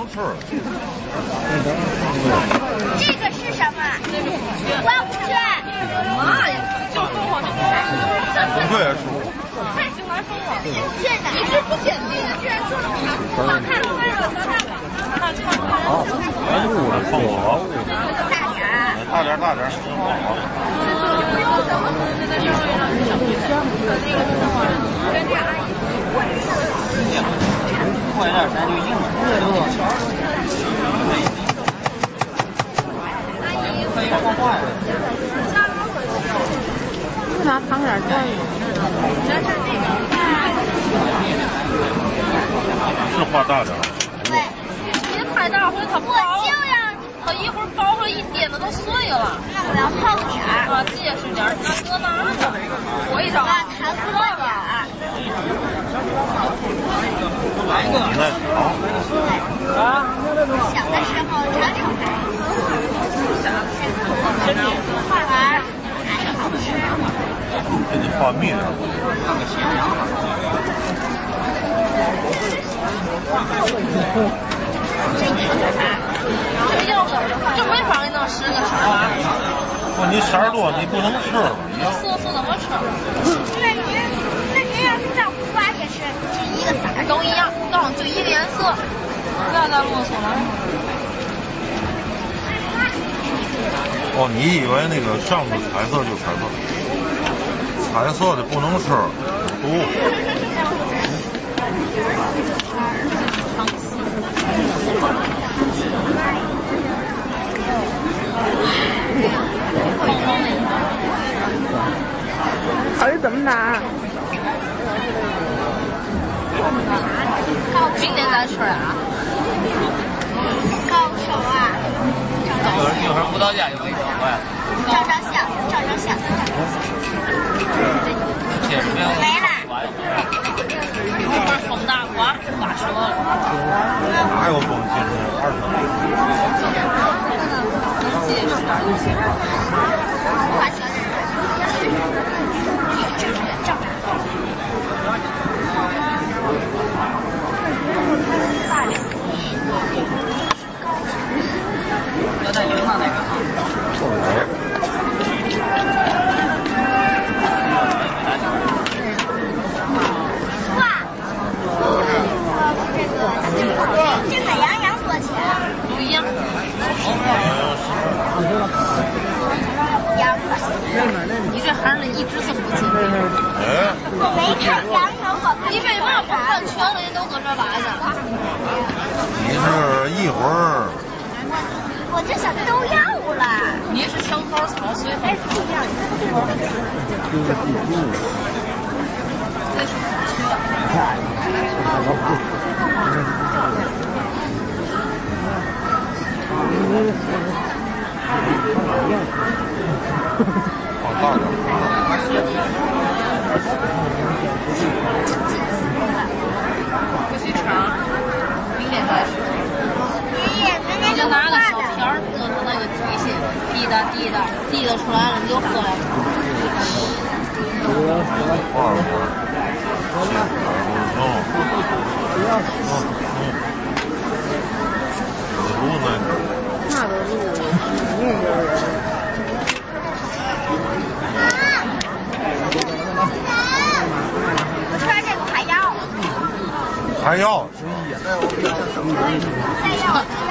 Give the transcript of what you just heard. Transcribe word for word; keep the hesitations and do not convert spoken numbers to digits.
吃。 这个是什么？万物卷。 妈呀，就生活这个。 不对啊，叔。 太喜欢生活了。 卷的， 一直不坚定，居然说了好看，快乐，好看。 好，来物的放我。 大点儿。 大点，大点，行好。 快点，咱就硬了。可以画画呀。 拿汤圆转悠。 是画大点。 对。 别太大，回头它我就要。 它一会儿包出来一颠子都碎了。 那我要厚点儿。 啊，结实点儿，那搁哪呢？我一张。 啊，弹薄点儿。 来一个。 你那好。 啊。 小的时候常常买。画完还好吃。 给你画蜜的。 画个咸阳。 这个是啥？ 这要这没法给弄十个色儿。 不，你色儿多，你不能吃了。 色素怎么吃？ 那您那您要是照葫芦娃也是，就一个色儿都一样，告诉就一个颜色，不要再啰嗦了。 哦，你以为那个上面彩色就彩色，彩色的不能吃，有毒。 考虑这么大。明天再吃啊？ 高手啊！ 一会儿不到家就给你找过来。 照照相，照照相。没了。 一会儿风大刮，刮折了。 哪有风？今天二十度。 画小人儿。照照。 要带赢了那个。 哇，这个这个羊羊多钱？ 不一样。 羊。 你这孩子一直这么不坚定。 哎。 我没看羊呢，我看。 你为嘛不看全了？你都搁这玩呢？ 你是一会儿。 我这想都要了。 你是枪口草随风。 放大点。 不许吃啊！明天再吃。 爷爷，明天你就拿个小瓢儿搁它那个底下，滴答滴答，滴答出来了，你就喝了。 画会儿。行。嗯嗯。有毒呢。 那都是用的人。 我穿这个还要。 还要。 再要。